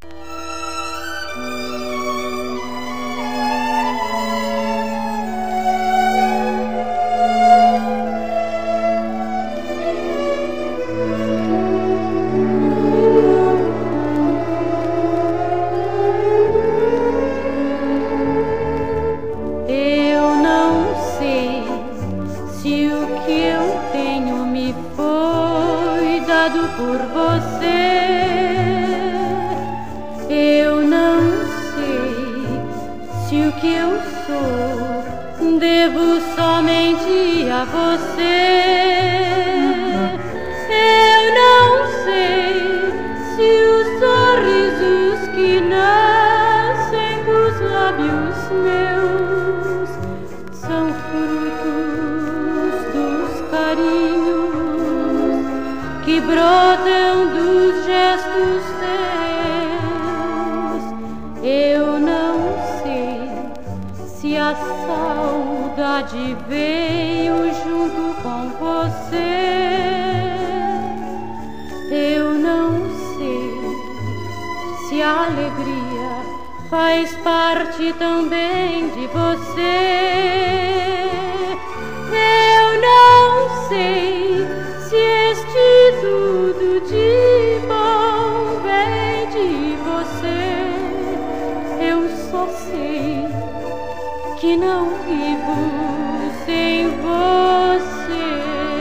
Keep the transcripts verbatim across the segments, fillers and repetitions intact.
Por você, eu não sei se o que eu sou devo somente a você. Eu não sei se os sorrisos que nascem dos lábios meus são frutos dos carinhos que brotam dos gestos teus. Eu não sei se a saudade veio junto com você. Eu não sei se a alegria faz parte também de você. Eu não sei se este tudo de bom vem de você. Eu só sei que não vivo sem você.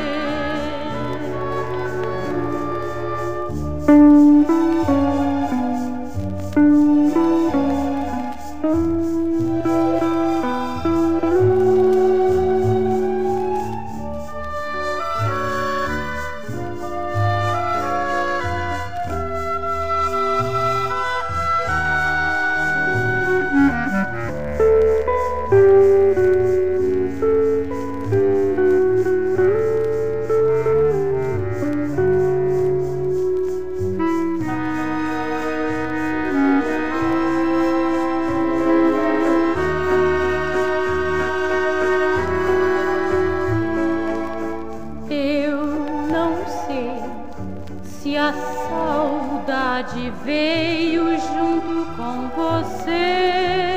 Se a saudade veio junto com você,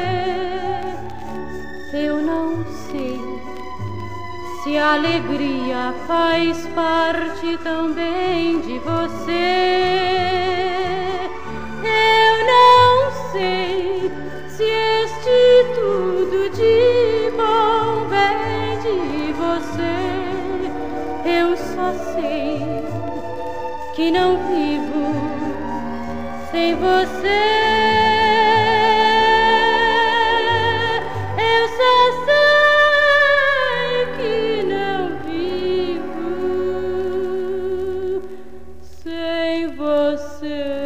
eu não sei se a alegria faz parte também de você. Eu não sei se este tudo de bom vem de você. Eu só sei que não vivo sem você. Eu só sei que não vivo sem você.